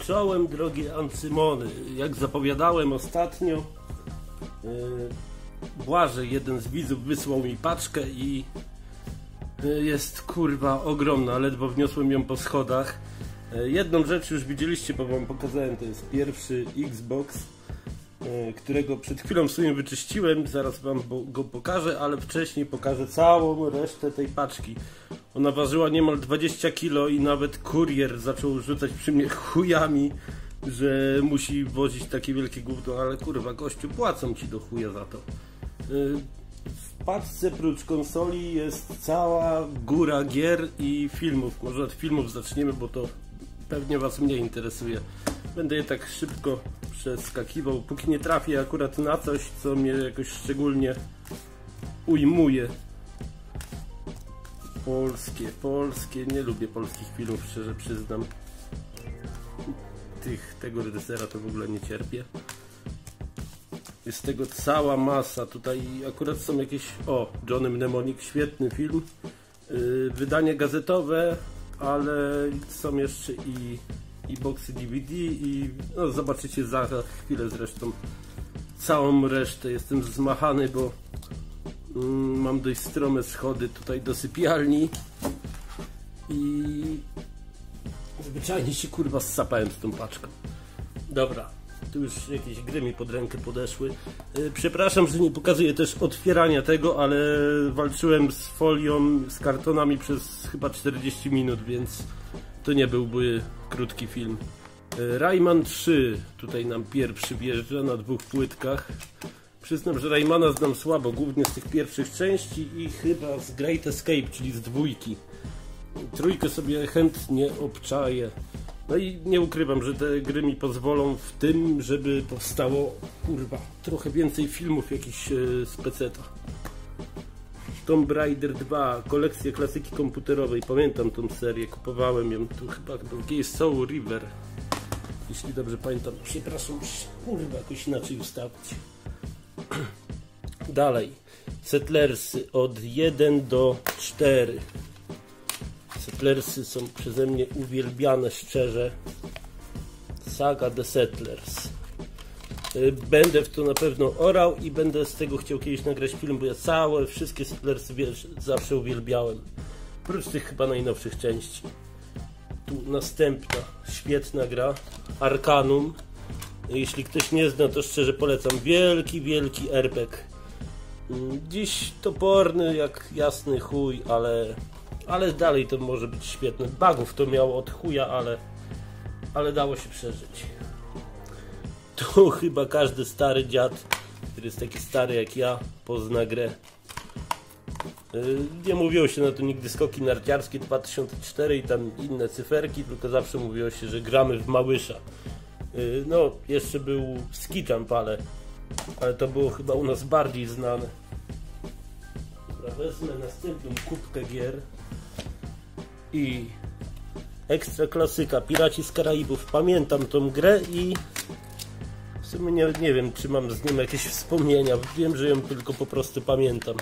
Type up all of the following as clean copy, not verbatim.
Czołem drogie Ancymony. Jak zapowiadałem ostatnio, Błażej, jeden z widzów, wysłał mi paczkę i jest kurwa ogromna, ledwo wniosłem ją po schodach. Jedną rzecz już widzieliście, bo wam pokazałem, to jest pierwszy Xbox, którego przed chwilą w sumie wyczyściłem, zaraz wam go pokażę, ale wcześniej pokażę całą resztę tej paczki. Ona ważyła niemal 20 kg i nawet kurier zaczął rzucać przy mnie chujami, że musi wozić takie wielkie gówno, ale kurwa gościu, płacą ci do chuja za to. W paczce prócz konsoli jest cała góra gier i filmów. Może od filmów zaczniemy, bo to pewnie was mniej interesuje. Będę je tak szybko przeskakiwał, póki nie trafię akurat na coś, co mnie jakoś szczególnie ujmuje. Polskie, nie lubię polskich filmów, szczerze przyznam. Tego reżysera to w ogóle nie cierpię. Jest tego cała masa. Tutaj akurat są jakieś... O, Johnny Mnemonic, świetny film. Wydanie gazetowe, ale są jeszcze i boxy DVD i no, zobaczycie za chwilę zresztą całą resztę. Jestem zmachany, bo mam dość strome schody tutaj do sypialni i zwyczajnie się kurwa ssapałem z tą paczką. Dobra, tu już jakieś gry mi pod rękę podeszły. Przepraszam, że nie pokazuję też otwierania tego, ale walczyłem z folią, z kartonami przez chyba 40 minut, więc to nie byłby krótki film. Rayman 3 tutaj nam pierwszy wjeżdża na 2 płytkach. Przyznam, że Raymana znam słabo, głównie z tych pierwszych części i chyba z Great Escape, czyli z 2. Trójkę sobie chętnie obczaję. No i nie ukrywam, że te gry mi pozwolą w tym, żeby powstało kurwa trochę więcej filmów jakichś z peceta. Tomb Raider 2, kolekcja klasyki komputerowej, pamiętam tą serię, kupowałem ją tu chyba w Soul River, jeśli dobrze pamiętam. Przepraszam, kurwa jakoś inaczej ustawić. Dalej, Settlersy od 1 do 4. Settlersy są przeze mnie uwielbiane szczerze. Saga The Settlers. Będę w to na pewno orał i będę z tego chciał kiedyś nagrać film, bo ja wszystkie Settlersy zawsze uwielbiałem. Prócz tych chyba najnowszych części. Tu następna świetna gra, Arcanum. Jeśli ktoś nie zna, to szczerze polecam. Wielki RPG. Dziś toporny jak jasny chuj, ale dalej to może być świetne. Bugów to miało od chuja, ale dało się przeżyć. Tu chyba każdy stary dziad, który jest taki stary jak ja, pozna grę. Nie mówiło się na to nigdy Skoki narciarskie 2004 i tam inne cyferki, tylko zawsze mówiło się, że gramy w Małysza. No, jeszcze był Ski Jump, ale to było chyba u nas bardziej znane. Dobra, wezmę następną kubkę gier i ekstra klasyka, Piraci z Karaibów. Pamiętam tą grę i w sumie nie wiem, czy mam z nią jakieś wspomnienia. Wiem, że ją tylko po prostu pamiętam.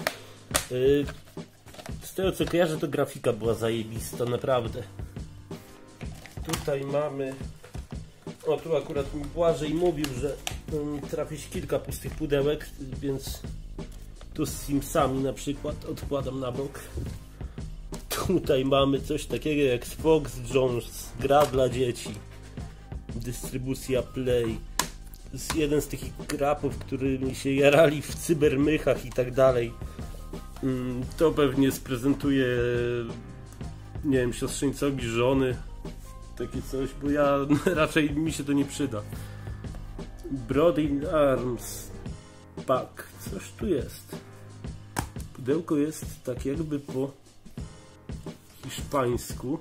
Z tego co kojarzę, to grafika była zajebista, naprawdę. Tutaj mamy... O, tu akurat mi Błażej mówił, że trafi się kilka pustych pudełek, więc tu z Simsami na przykład odkładam na bok. Tutaj mamy coś takiego jak Fox Jones, gra dla dzieci. Dystrybucja Play. To jest jeden z takich grapów, którymi się jarali w cybermychach i tak dalej. To pewnie sprezentuje, nie wiem, siostrzeńcowi żony. Takie coś, bo ja raczej mi się to nie przyda. Brody Arms Pack. Coś tu jest. Pudełko jest tak jakby po hiszpańsku.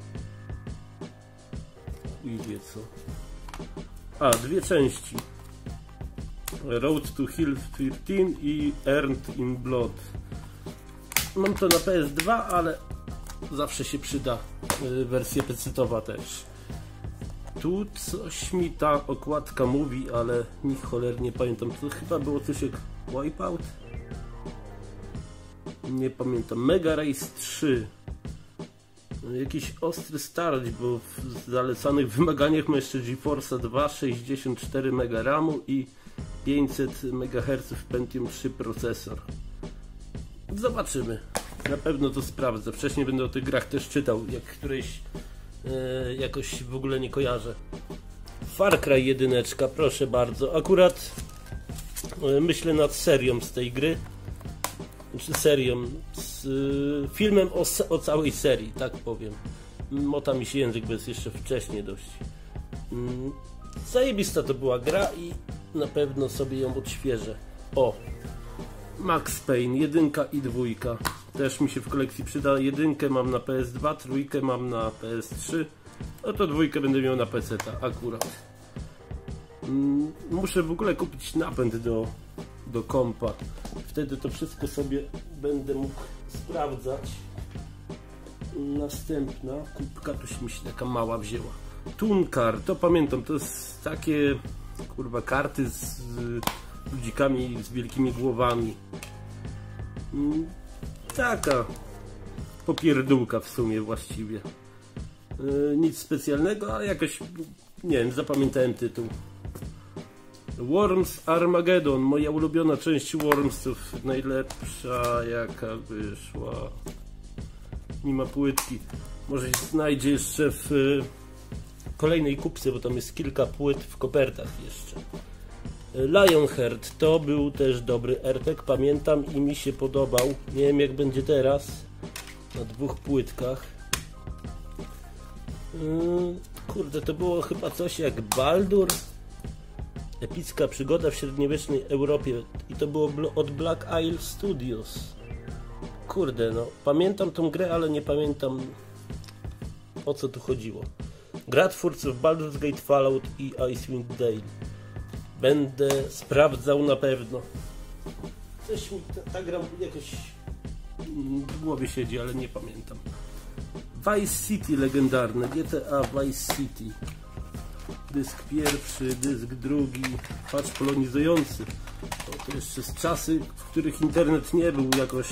I wie co. A, 2 części. Road to Hill 13 i Earned in Blood. Mam to na PS2, ale zawsze się przyda wersja pecetowa też. Tu coś mi ta okładka mówi, ale ni cholernie pamiętam. To chyba było coś jak Wipeout? Nie pamiętam. Mega Race 3. Jakiś ostry starć, bo w zalecanych wymaganiach ma jeszcze GeForce'a 2, 64 MB RAMu i 500 MHz Pentium 3 procesor. Zobaczymy. Na pewno to sprawdzę. Wcześniej będę o tych grach też czytał, jak którejś jakoś w ogóle nie kojarzę. Far Cry 1, proszę bardzo. Akurat myślę nad serią z tej gry. Czy serią, z filmem o całej serii, tak powiem. Mota mi się język, bo jest jeszcze wcześniej dość. Zajebista to była gra i na pewno sobie ją odświeżę. O! Max Payne 1 i 2. Też mi się w kolekcji przyda. 1 mam na PS2, 3 mam na PS3. No to 2 będę miał na PC-ta akurat. Muszę w ogóle kupić napęd do kompa. Wtedy to wszystko sobie będę mógł sprawdzać. Następna kubka, tu się mi się taka mała wzięła. Tunkar, to pamiętam, to jest takie kurwa karty z ludzikami z wielkimi głowami. Taka popierdółka w sumie właściwie. Nic specjalnego, ale jakoś nie wiem, zapamiętałem tytuł. Worms Armageddon, moja ulubiona część Wormsów, najlepsza jaka wyszła. Nie ma płytki. Może się znajdzie jeszcze w kolejnej kupce, bo tam jest kilka płyt w kopertach jeszcze. Lionheart to był też dobry RPG, pamiętam i mi się podobał. Nie wiem jak będzie teraz na 2 płytkach. Kurde, to było chyba coś jak Baldur. Epicka przygoda w średniowiecznej Europie i to było od Black Isle Studios. Kurde, no pamiętam tą grę, ale nie pamiętam o co tu chodziło. Gra twórców Baldur's Gate, Fallout i Icewind Dale. Będę sprawdzał na pewno. Coś mi ta gra jakoś w głowie siedzi, ale nie pamiętam. Vice City legendarne, GTA Vice City. Dysk pierwszy, dysk drugi, patch polonizujący. To jeszcze z czasy, w których internet nie był jakoś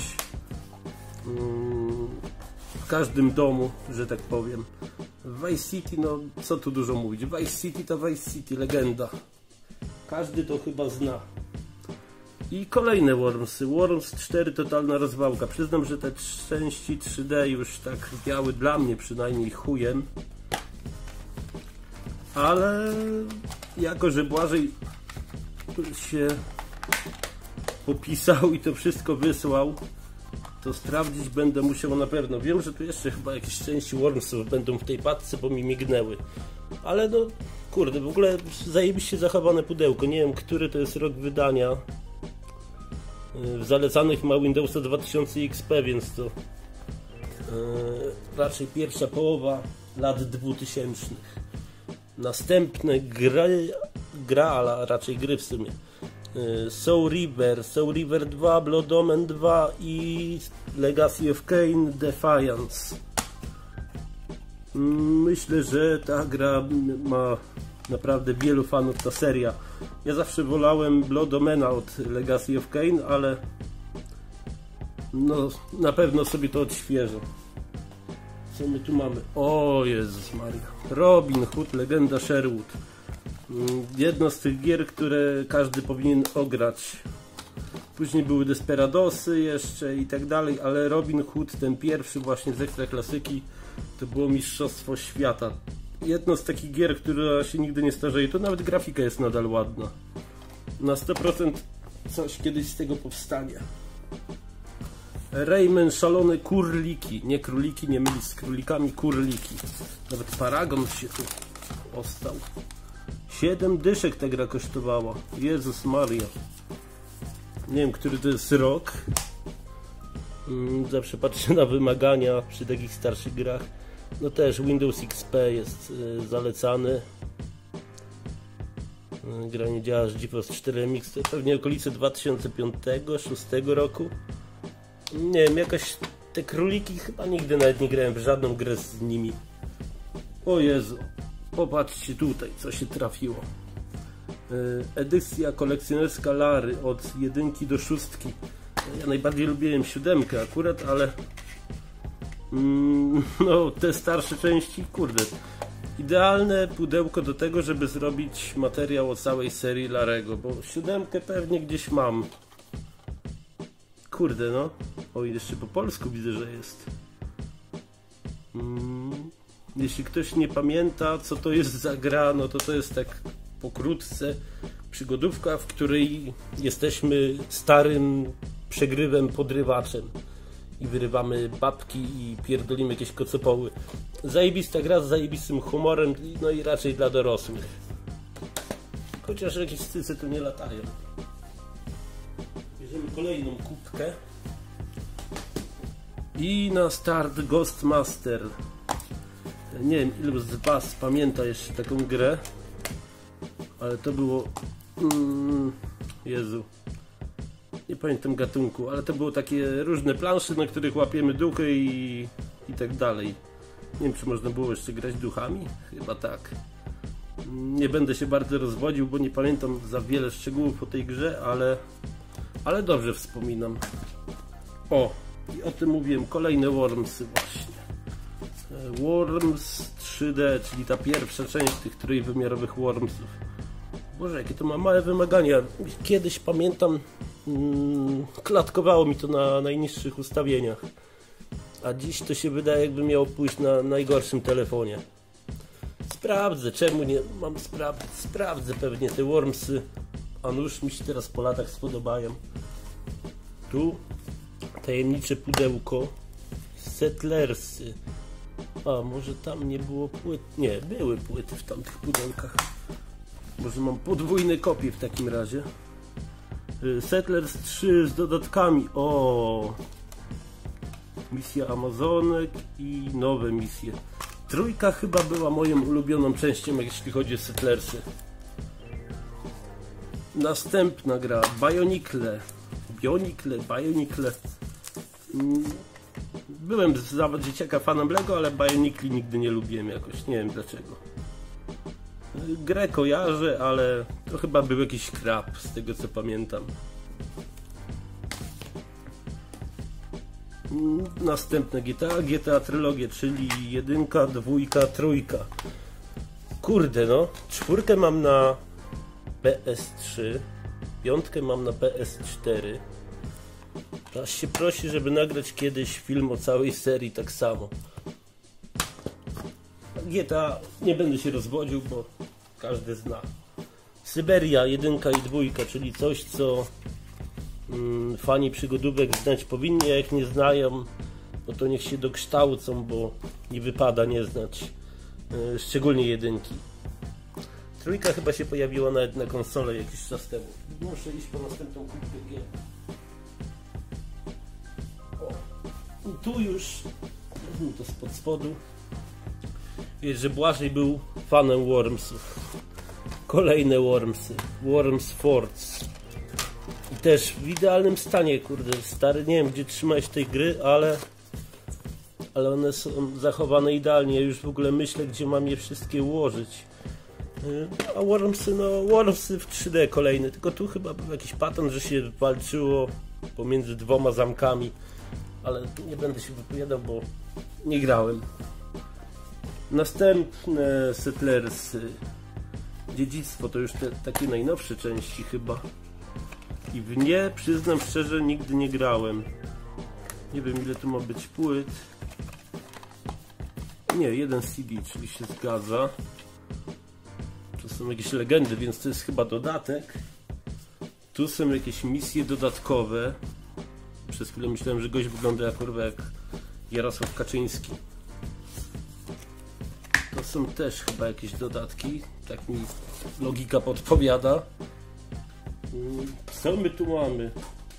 w każdym domu, że tak powiem. Vice City, no co tu dużo mówić. Vice City to Vice City, legenda. Każdy to chyba zna. I kolejne Wormsy. Worms 4 totalna rozwałka. Przyznam, że te części 3D już tak biały dla mnie przynajmniej chujem. Ale jako, że Błażej się popisał i to wszystko wysłał, to sprawdzić będę musiał na pewno. Wiem, że tu jeszcze chyba jakieś części Wormsów będą w tej paczce, bo mi mignęły. Ale no, kurde, w ogóle zajebiście zachowane pudełko. Nie wiem, który to jest rok wydania. W zalecanych ma Windowsa 2000 XP, więc to raczej pierwsza połowa lat 2000. Następne gra, raczej gry w sumie. Soul River 2, Blood Omen 2 i Legacy of Kain Defiance. Myślę, że ta gra ma naprawdę wielu fanów, ta seria. Ja zawsze wolałem Blood Omena od Legacy of Kain, ale no na pewno sobie to odświeżę. Co my tu mamy? O Jezus Maria. Robin Hood, legenda Sherwood. Jedno z tych gier, które każdy powinien ograć. Później były Desperadosy jeszcze i tak dalej, ale Robin Hood, ten pierwszy właśnie z ekstra klasyki, to było mistrzostwo świata. Jedno z takich gier, która się nigdy nie starzeje, to nawet grafika jest nadal ładna. Na 100% coś kiedyś z tego powstanie. Rayman szalone kurliki, nie króliki, nie mylić z królikami, kurliki. Nawet Paragon się tu ostał. 7 dyszek ta gra kosztowała. Jezus Maria. Nie wiem, który to jest rok. Zawsze patrzę na wymagania przy takich starszych grach. No też Windows XP jest zalecany. Gra nie działa z GeForce 4 MX, to pewnie okolice 2005-2006 roku. Nie wiem, jakoś te króliki chyba nigdy nawet nie grałem w żadną grę z nimi. O Jezu, popatrzcie tutaj, co się trafiło. Edycja kolekcjonerska Lary od 1 do 6. Ja najbardziej lubiłem 7 akurat, ale No, te starsze części, kurde. Idealne pudełko do tego, żeby zrobić materiał o całej serii Larego, bo 7 pewnie gdzieś mam. Kurde no. O, jeszcze po polsku widzę, że jest. Jeśli ktoś nie pamięta, co to jest za gra, no to jest tak pokrótce przygodówka, w której jesteśmy starym przegrywem podrywaczem i wyrywamy babki i pierdolimy jakieś kocopoły. Zajebista gra z zajebistym humorem, no i raczej dla dorosłych. Chociaż jakieś cyce tu nie latają. Bierzemy kolejną kubkę. I na start Ghostmaster. Nie wiem, ilu z was pamięta jeszcze taką grę, ale to było... Jezu, nie pamiętam gatunku, ale to było takie różne plansze, na których łapiemy duchy i tak dalej. Nie wiem, czy można było jeszcze grać duchami? Chyba tak. Nie będę się bardzo rozwodził, bo nie pamiętam za wiele szczegółów o tej grze, ale dobrze wspominam. O, i o tym mówiłem, kolejne Wormsy właśnie. Worms 3D, czyli ta pierwsza część tych trójwymiarowych Wormsów. Boże, jakie to ma małe wymagania. Kiedyś pamiętam, klatkowało mi to na najniższych ustawieniach. A dziś to się wydaje, jakby miało pójść na najgorszym telefonie. Sprawdzę, czemu nie mam sprawdzę pewnie te Wormsy. A nuż mi się teraz po latach spodobają. Tu tajemnicze pudełko. Settlersy. A może tam nie było płyt? Nie, były płyty w tamtych pudełkach. Może mam podwójne kopie w takim razie. Settlers 3 z dodatkami. O, misja Amazonek i nowe misje. Trójka chyba była moją ulubioną częścią, jeśli chodzi o Settlersy. Następna gra Bionicle. Byłem z dzieciaka fanem Lego, ale Bionicli nigdy nie lubiłem jakoś, nie wiem dlaczego. Grę kojarzę, ale to chyba był jakiś krab, z tego co pamiętam. Następne GTA trylogię, czyli 1, 2, 3. Kurde no, 4 mam na PS3, 5 mam na PS4. Aż się prosi, żeby nagrać kiedyś film o całej serii tak samo. GTA nie będę się rozwodził, bo każdy zna. Syberia 1 i 2, czyli coś, co fani przygodówek znać powinni, a jak nie znają, no to niech się dokształcą, bo nie wypada nie znać. Szczególnie 1. 3 chyba się pojawiła nawet na konsolę jakiś czas temu. Muszę iść po następną kubkę gier. I tu już to spod spodu wiesz, że Błażej był fanem Wormsów. Kolejne Wormsy, Worms Force. I też w idealnym stanie, kurde, stary, nie wiem gdzie trzymać tej gry, ale one są zachowane idealnie. Ja już w ogóle myślę, gdzie mam je wszystkie ułożyć. A Wormsy, no Wormsy w 3D kolejne, tylko tu chyba był jakiś patent, że się walczyło pomiędzy dwoma zamkami. Ale nie będę się wypowiadał, bo nie grałem. Następne Settlersy. Dziedzictwo to już te takie najnowsze części chyba. I w nie, przyznam szczerze, nigdy nie grałem. Nie wiem ile tu ma być płyt. Nie, 1 CD, czyli się zgadza. To są jakieś legendy, więc to jest chyba dodatek. Tu są jakieś misje dodatkowe. Przez chwilę myślałem, że gość wygląda jak Jarosław Kaczyński. To są też chyba jakieś dodatki. Tak mi logika podpowiada. Co my tu mamy?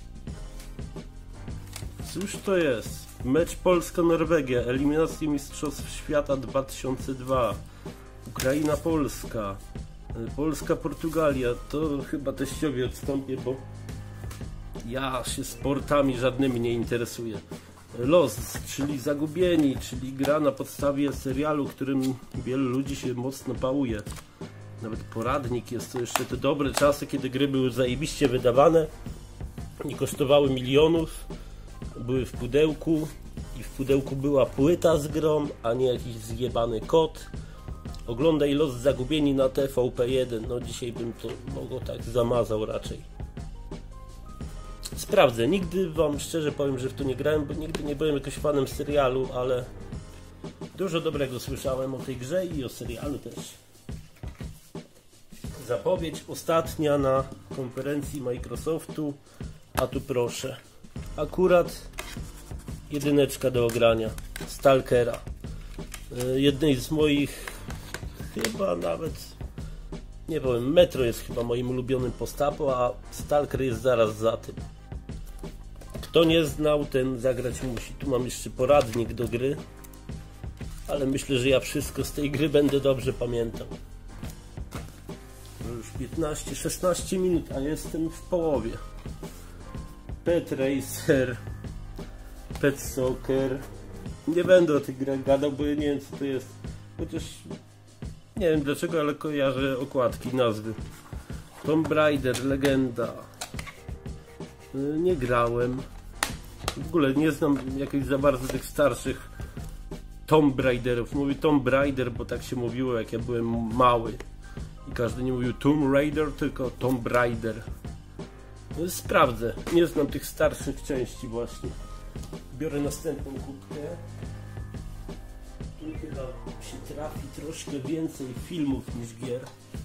Cóż to jest? Mecz Polska-Norwegia. Eliminacje Mistrzostw Świata 2002. Ukraina-Polska. Polska-Portugalia. To chyba teściowi odstąpię, bo ja się sportami żadnymi nie interesuję. Lost, czyli Zagubieni, czyli gra na podstawie serialu, którym wielu ludzi się mocno pałuje. Nawet poradnik jest, to jeszcze te dobre czasy, kiedy gry były zajebiście wydawane, nie kosztowały milionów, były w pudełku i w pudełku była płyta z grą, a nie jakiś zjebany kod. Oglądaj Los Zagubieni na TVP1. No dzisiaj bym to mogło tak zamazał raczej. Sprawdzę. Nigdy wam szczerze powiem, że w to nie grałem, bo nigdy nie byłem jakoś fanem serialu, ale dużo dobrego słyszałem o tej grze i o serialu też. Zapowiedź ostatnia na konferencji Microsoftu, a tu proszę. Akurat jedyneczka do ogrania. Stalkera. Jednej z moich, chyba nawet, nie powiem, Metro jest chyba moim ulubionym postapo, a Stalker jest zaraz za tym. Kto nie znał, ten zagrać musi. Tu mam jeszcze poradnik do gry, ale myślę, że ja wszystko z tej gry będę dobrze pamiętał. No już 15-16 minut, a jestem w połowie. Pet Racer, Pet Soccer. Nie będę o tych grach gadał, bo ja nie wiem, co to jest. Chociaż nie wiem dlaczego, ale kojarzę okładki, nazwy. Tomb Raider, legenda. Nie grałem. W ogóle nie znam jakichś za bardzo tych starszych Tomb Raiderów. Mówię Tomb Raider, bo tak się mówiło, jak ja byłem mały. I każdy nie mówił Tomb Raider, tylko Tomb Raider. No, sprawdzę. Nie znam tych starszych części właśnie. Biorę następną kubkę. Tu chyba się trafi troszkę więcej filmów niż gier.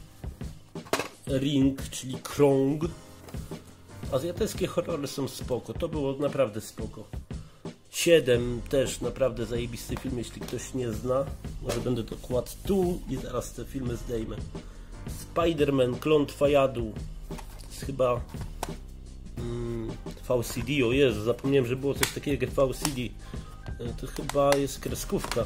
Ring, czyli Krąg. Azjatyckie horrory są spoko. To było naprawdę spoko. 7 też naprawdę zajebisty film, jeśli ktoś nie zna. Może będę to kładł tu i zaraz te filmy zdejmę. Spider-Man, Klon Twajadu. To jest chyba VCD, o Jezu, zapomniałem, że było coś takiego jak VCD. To chyba jest kreskówka.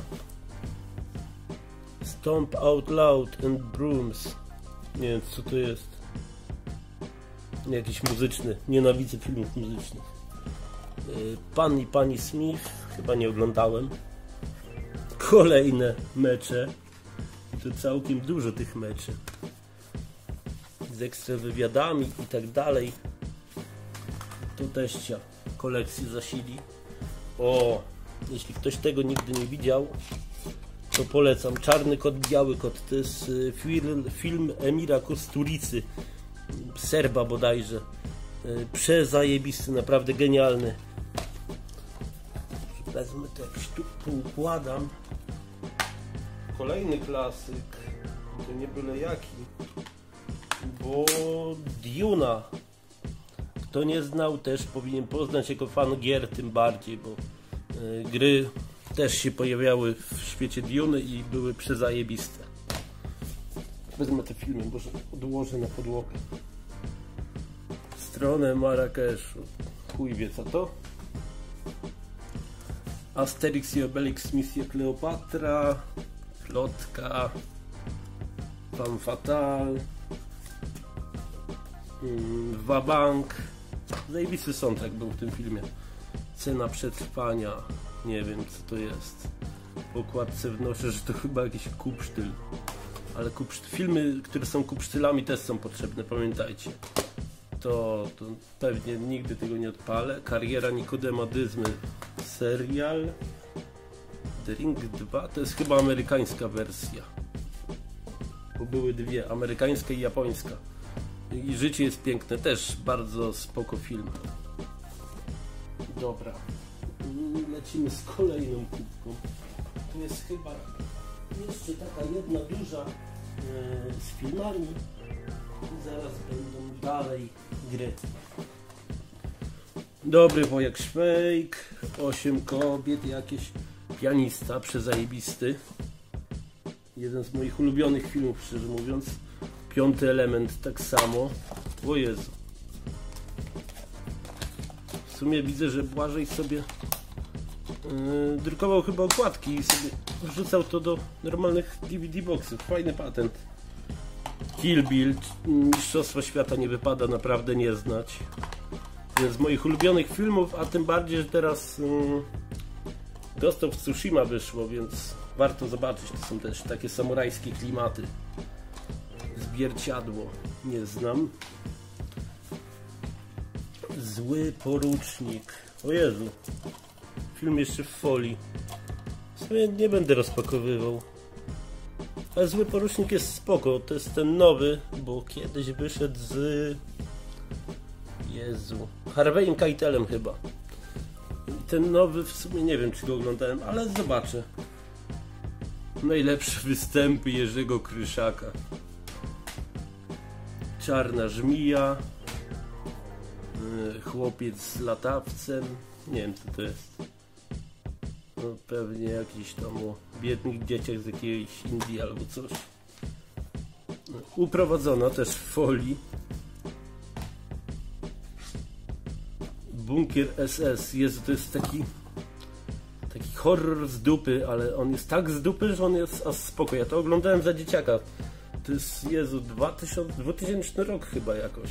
Stomp Out Loud and Brooms. Nie wiem, co to jest. Jakiś muzyczny. Nienawidzę filmów muzycznych. Pan i Pani Smith. Chyba nie oglądałem. Kolejne mecze. To całkiem dużo tych meczy. Z ekstra wywiadami i tak dalej. Tu teścia kolekcję zasili. O, jeśli ktoś tego nigdy nie widział, to polecam. Czarny kot, biały kot. To jest film Emira Kusturicy, Serba bodajże. Przezajebisty, naprawdę genialny. Wezmę to jakiś tu poukładam. Kolejny klasyk. To nie byle jaki. Bo Duna. Kto nie znał, też powinien poznać jako fan gier, tym bardziej, bo gry też się pojawiały w świecie Duny i były przezajebiste. Wezmę te filmy, może odłożę na podłogę. Stronę Marrakeszu. Chuj wie co to. Asterix i Obelix, Misja Kleopatra. Plotka. Femme Fatale. Wabank. Zajebisty soundtrack był w tym filmie. Cena przetrwania. Nie wiem co to jest. W okładce wnoszę, że to chyba jakiś kupsztyl. Ale filmy, które są kupsztylami, też są potrzebne, pamiętajcie. To pewnie nigdy tego nie odpalę. Kariera Nikodema Dyzmy. Serial. The Ring 2 to jest chyba amerykańska wersja. Bo były dwie, amerykańska i japońska. I Życie jest piękne, też bardzo spoko film. Dobra, lecimy z kolejną kubką. Tu jest chyba jeszcze taka jedna duża z filmami i zaraz będą dalej gry. Dobry wojak Szwejk, 8 kobiet, jakieś pianista przezajebisty. Jeden z moich ulubionych filmów, szczerze mówiąc. Piąty element tak samo. O Jezu. W sumie widzę, że Błażej sobie drukował chyba okładki i sobie wrzucał to do normalnych DVD boxów. Fajny patent. Kill Bill. Mistrzostwa świata nie wypada naprawdę nie znać. Jeden z moich ulubionych filmów, a tym bardziej, że teraz Ghost of Tsushima wyszło, więc warto zobaczyć. To są też takie samurajskie klimaty. Zwierciadło. Nie znam. Zły porucznik. O Jezu. film jeszcze w folii. W sumie nie będę rozpakowywał. Ale Zły Porucznik jest spoko. To jest ten nowy, bo kiedyś wyszedł z... Jezu... Harvey'em Keitelem chyba. I ten nowy w sumie nie wiem, czy go oglądałem, ale zobaczę. Najlepsze występy Jerzego Kryszaka. Czarna żmija. Chłopiec z latawcem. Nie wiem, co to jest. No, pewnie jakiś tam o biednych dzieciach z jakiejś Indii albo coś. Uprowadzona też w folii. Bunkier SS. Jezu, to jest taki horror z dupy, ale on jest tak z dupy, że on jest aż spoko. Ja to oglądałem za dzieciaka. To jest, Jezu, 2000 rok chyba jakoś.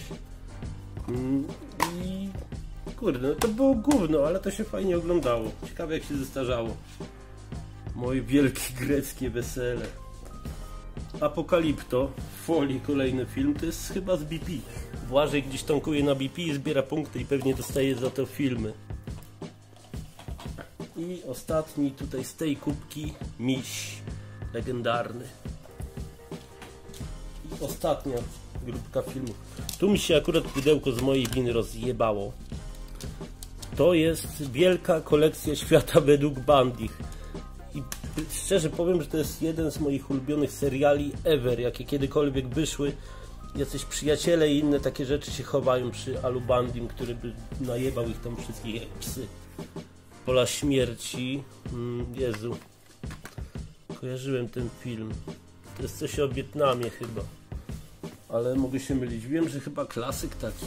I kurde, no to było gówno, ale to się fajnie oglądało. Ciekawe, jak się zestarzało. Moje wielkie greckie wesele. Apokalipto, w folii kolejny film, to jest chyba z BP. Błażej gdzieś tankuje na BP i zbiera punkty i pewnie dostaje za to filmy. I ostatni tutaj z tej kubki Miś legendarny. I ostatnia grupka filmów. Tu mi się akurat pudełko z mojej winy rozjebało. To jest wielka kolekcja świata według Bandich. I szczerze powiem, że to jest jeden z moich ulubionych seriali ever, jakie kiedykolwiek wyszły. Jacyś przyjaciele i inne takie rzeczy się chowają przy Alu Bandim, który by najebał ich tam wszystkich jak psy. Pola śmierci. Jezu. Kojarzyłem ten film. To jest coś o Wietnamie chyba. Ale mogę się mylić. Wiem, że chyba klasyk taki.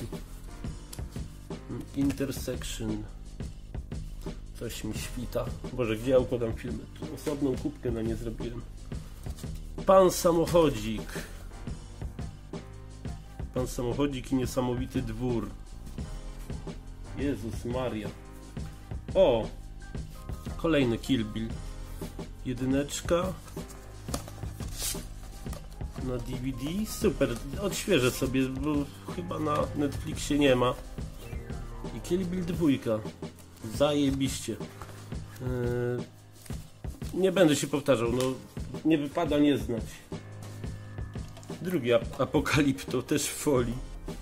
Intersection. Coś mi świta. Boże, gdzie ja układam filmy? Tu osobną kubkę na nie zrobiłem. Pan Samochodzik. Pan Samochodzik i Niesamowity Dwór. Jezus Maria. O! Kolejny Kill Bill. Jedyneczka. Na DVD. Super. Odświeżę sobie, bo chyba na Netflixie nie ma. I Kill Bill 2. Zajebiście. Nie będę się powtarzał, no nie wypada nie znać. Drugi Apokalipto, też w folii.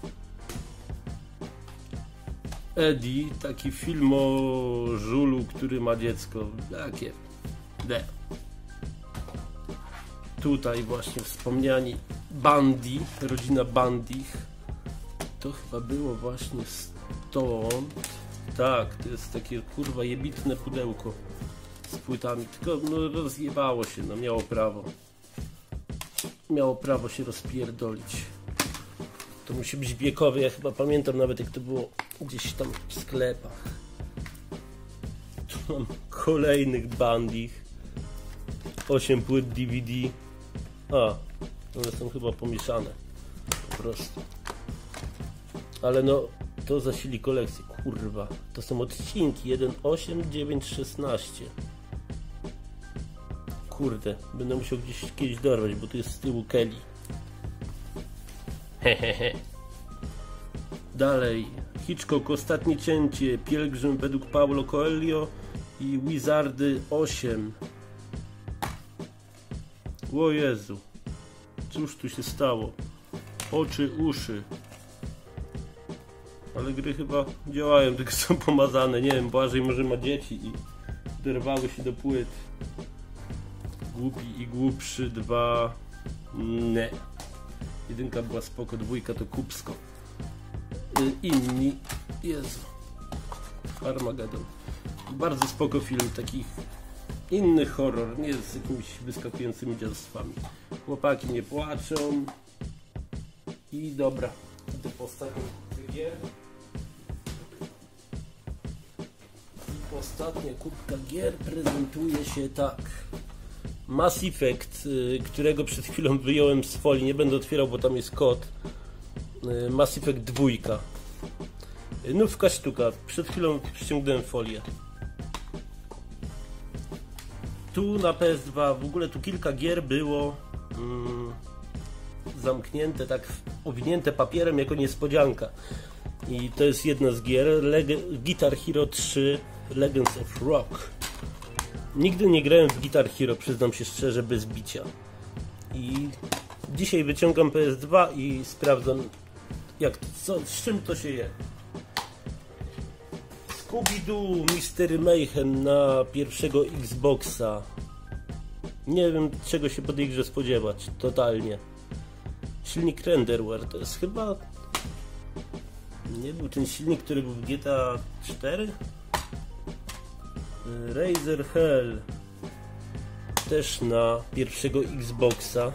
Eddie, taki film o żulu, który ma dziecko. Takie. Tutaj właśnie wspomniani Bundy, rodzina Bundych. To chyba było właśnie stąd. Tak, to jest takie kurwa jebitne pudełko z płytami, tylko no rozjebało się, no miało prawo się rozpierdolić. To musi być wiekowe, ja chyba pamiętam nawet jak to było gdzieś tam w sklepach. Tu mam kolejnych Bandich, 8 płyt DVD. One są chyba pomieszane po prostu. Ale no to zasili kolekcję, kurwa. To są odcinki 1, 8, 9, 16. Kurde, będę musiał gdzieś kiedyś dorwać, bo tu jest z tyłu Kelly. Hehehe. Dalej, Hitchcock, Ostatnie cięcie, Pielgrzym według Paulo Coelho i Wizardy 8. O Jezu, cóż tu się stało? Oczy, uszy. Ale gry chyba działają, tylko są pomazane. Nie wiem, Błażej może ma dzieci i dorwały się do płyt. Głupi i głupszy 2. Nie. Jedynka była spoko, dwójka to kupsko. Inni. Jezu. Armageddon. Bardzo spoko film, taki inny horror, nie z jakimiś wyskakującymi dziadostwami. Chłopaki nie płaczą. I dobra. Idę po ostatnią gier. I ostatnia kubka gier prezentuje się tak. Mass Effect, którego przed chwilą wyjąłem z folii, nie będę otwierał, bo tam jest kod. Mass Effect 2. Nówka sztuka, przed chwilą ściągnąłem folię. Tu na PS2 w ogóle tu kilka gier było zamknięte, tak owinięte papierem jako niespodzianka. I to jest jedna z gier, Guitar Hero 3 Legends of Rock. Nigdy nie grałem w Guitar Hero, przyznam się szczerze, bez bicia. I dzisiaj wyciągam PS2 i sprawdzam, z czym to się je. Scooby-Doo Mystery Mayhem na pierwszego Xboxa. Nie wiem, czego się po tej grze spodziewać, totalnie. Silnik Renderware, to jest chyba... Nie był ten silnik, który był w GTA 4? Razer Hell też na pierwszego Xboxa.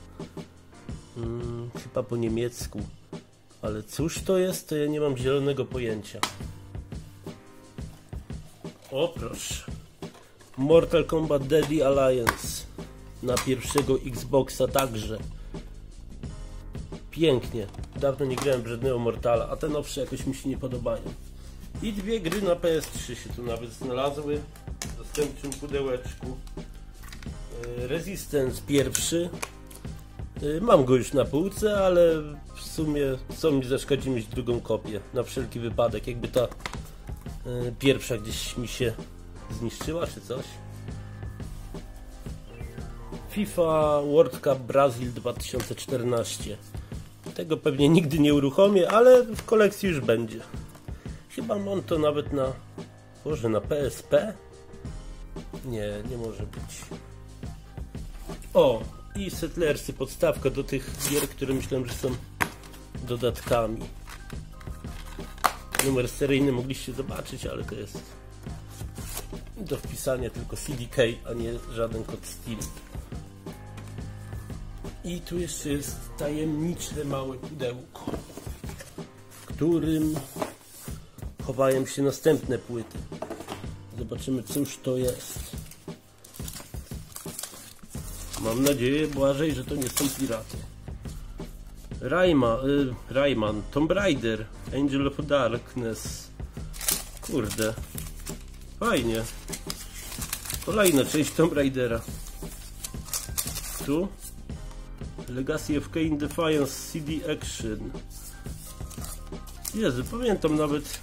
Chyba po niemiecku. Ale cóż to jest, to ja nie mam zielonego pojęcia. O proszę. Mortal Kombat Deadly Alliance na pierwszego Xboxa także. Pięknie. Dawno nie grałem w żadnego Mortala, a te nowsze jakoś mi się nie podobają. I dwie gry na PS3 się tu nawet znalazły w zastępczym pudełeczku. Resistance pierwszy. Mam go już na półce, ale w sumie co mi zaszkodzi mieć drugą kopię. Na wszelki wypadek, jakby ta pierwsza gdzieś mi się zniszczyła czy coś. FIFA World Cup Brazil 2014. Tego pewnie nigdy nie uruchomię, ale w kolekcji już będzie. Chyba mam to nawet na... Boże, na PSP? Nie, nie może być. O! I Settlersy, podstawka do tych gier, które myślałem, że są dodatkami. Numer seryjny mogliście zobaczyć, ale to jest do wpisania tylko CDK, a nie żaden kod Steam. I tu jeszcze jest tajemnicze małe pudełko, w którym chowają się następne płyty. Zobaczymy, cóż to jest. Mam nadzieję, Błażej, że to nie są piraty. Rayman, Tomb Raider, Angel of Darkness. Kurde. Fajnie. Kolejna część Tomb Raidera. Tu Legacy of Kain Defiance CD Action. Jezu, pamiętam nawet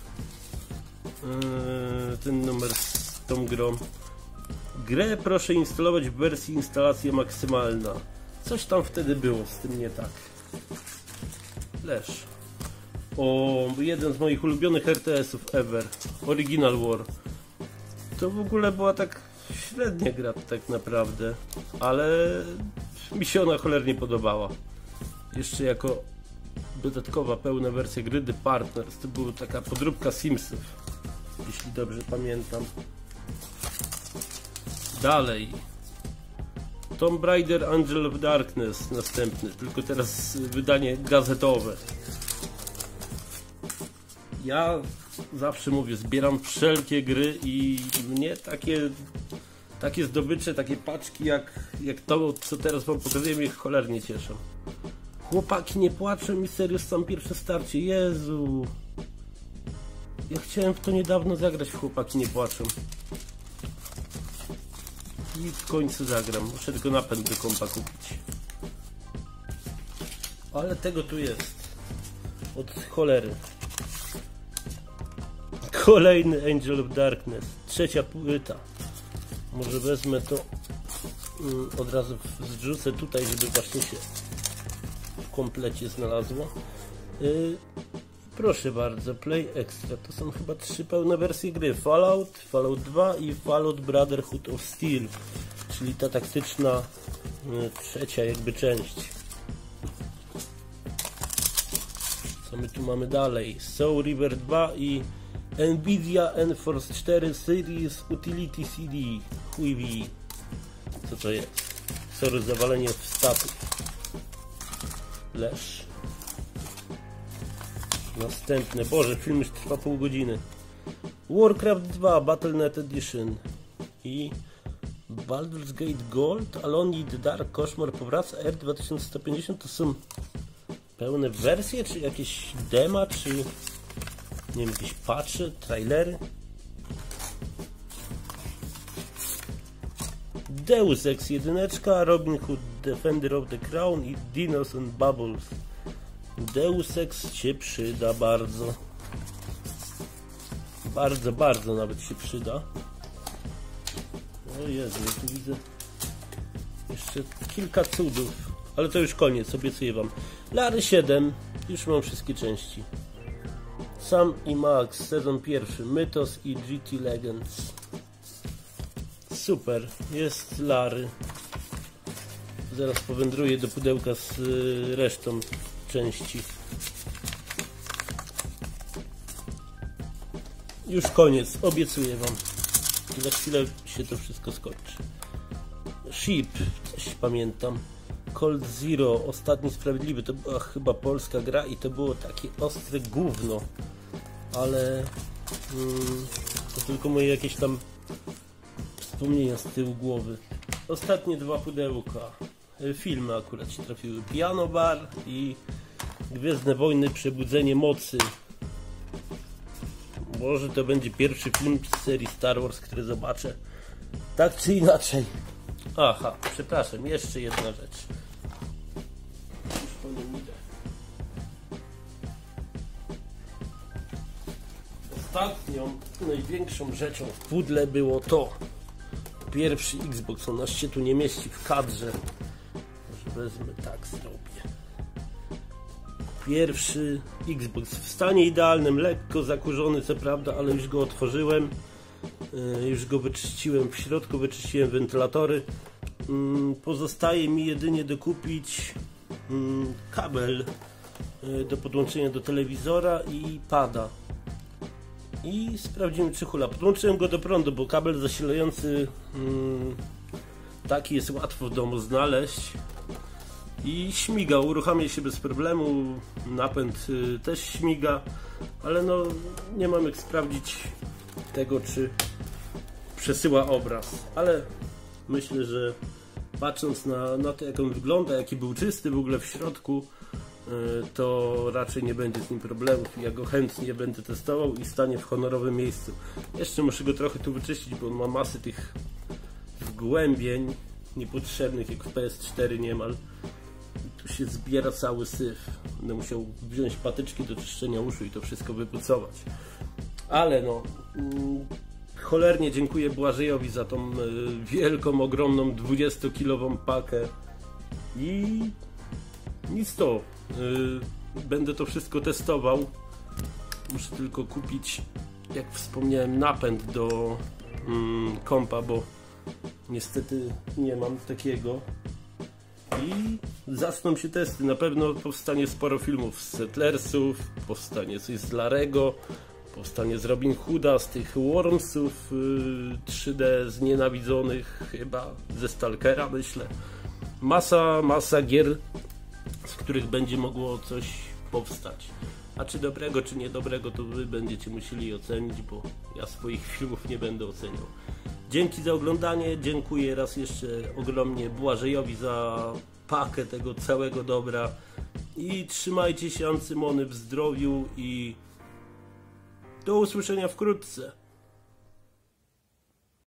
ten numer z tą grą. Grę proszę instalować w wersji instalacja maksymalna. Coś tam wtedy było z tym nie tak. Leż. O, jeden z moich ulubionych RTS-ów ever. Original War. To w ogóle była tak średnia gra tak naprawdę. Ale mi się ona cholernie podobała. Jeszcze jako dodatkowa pełna wersja gry The Partners. To była taka podróbka Simsów, jeśli dobrze pamiętam. Dalej Tomb Raider Angel of Darkness następny, tylko teraz wydanie gazetowe. Ja zawsze mówię, zbieram wszelkie gry i mnie takie zdobycze, takie paczki jak to, co teraz wam pokazuję, mnie cholernie cieszą. Chłopaki nie płaczą i serio sam pierwsze starcie, Jezu. Ja chciałem w to niedawno zagrać, Chłopaki nie płaczą. I w końcu zagram. Muszę tylko napęd do kompa kupić. Ale tego tu jest. Od cholery. Kolejny Angel of Darkness. Trzecia płyta. Może wezmę to od razu zrzucę tutaj, żeby właśnie się w komplecie znalazło. Proszę bardzo, Play Extra. To są chyba 3 pełne wersje gry. Fallout 2 i Fallout Brotherhood of Steel. Czyli ta taktyczna trzecia jakby część. Co my tu mamy dalej? Soul River 2 i Nvidia Enforce 4 Series Utility CD. Chuj wie. Co to jest? Sorry, zawalenie w statyw. Leż. Następne. Boże, film już trwa pół godziny. Warcraft 2 Battle.net Edition i Baldur's Gate Gold, Alone in the Dark, Koszmar powraca, R2150. To są pełne wersje, czy jakieś dema, czy nie wiem, jakieś patche, trailery. Deus Ex 1, Robin Hood Defender of the Crown i Dinos and Bubbles. Deus Ex się przyda bardzo. Bardzo, bardzo nawet się przyda. O Jezu, ja tu widzę jeszcze kilka cudów, ale to już koniec, obiecuję wam. Larry 7, już mam wszystkie części. Sam i Max, sezon pierwszy, Mythos i GT Legends. Super, jest Larry. Zaraz powędruję do pudełka z resztą części. Już koniec, obiecuję wam. Za chwilę się to wszystko skończy. Ship, coś pamiętam. Cold Zero, Ostatni Sprawiedliwy, to była chyba polska gra i to było takie ostre gówno. Ale to tylko moje jakieś tam wspomnienia z tyłu głowy. Ostatnie dwa pudełka. Filmy akurat się trafiły. Piano Bar i Gwiezdne Wojny Przebudzenie Mocy. Może to będzie pierwszy film z serii Star Wars, który zobaczę. Tak czy inaczej. Aha, przepraszam, jeszcze jedna rzecz. Już po nim idę. Ostatnią, największą rzeczą w pudle było to. Pierwszy Xbox, on się tu nie mieści w kadrze. Może wezmę, tak zrobię. Pierwszy Xbox w stanie idealnym, lekko zakurzony co prawda, ale już go otworzyłem. Już go wyczyściłem w środku, wyczyściłem wentylatory. Pozostaje mi jedynie dokupić kabel do podłączenia do telewizora i pada. I sprawdzimy, czy hula. Podłączyłem go do prądu, bo kabel zasilający taki jest łatwo w domu znaleźć. I śmiga, uruchamia się bez problemu. Napęd też śmiga, ale no nie mam jak sprawdzić tego, czy przesyła obraz. Ale myślę, że patrząc na to, jak on wygląda, jaki był czysty w ogóle w środku, to raczej nie będzie z nim problemów. Ja go chętnie będę testował i stanie w honorowym miejscu. Jeszcze muszę go trochę tu wyczyścić, bo on ma masę tych wgłębień niepotrzebnych, jak w PS4 niemal. Tu się zbiera cały syf. Będę musiał wziąć patyczki do czyszczenia uszu i to wszystko wypucować. Ale no, cholernie dziękuję Błażejowi za tą wielką, ogromną 20-kilową pakę. I nic to. Będę to wszystko testował. Muszę tylko kupić, jak wspomniałem, napęd do kompa, bo niestety nie mam takiego. I zaczną się testy. Na pewno powstanie sporo filmów z Settlersów, powstanie coś z Larego, powstanie z Robin Hooda, z tych Wormsów 3D znienawidzonych, chyba ze Stalkera, myślę. Masa gier, z których będzie mogło coś powstać. A czy dobrego, czy niedobrego, to wy będziecie musieli ocenić, bo ja swoich filmów nie będę oceniał. Dzięki za oglądanie, dziękuję raz jeszcze ogromnie Błażejowi za pakę tego całego dobra i trzymajcie się, Ancymony, w zdrowiu i do usłyszenia wkrótce.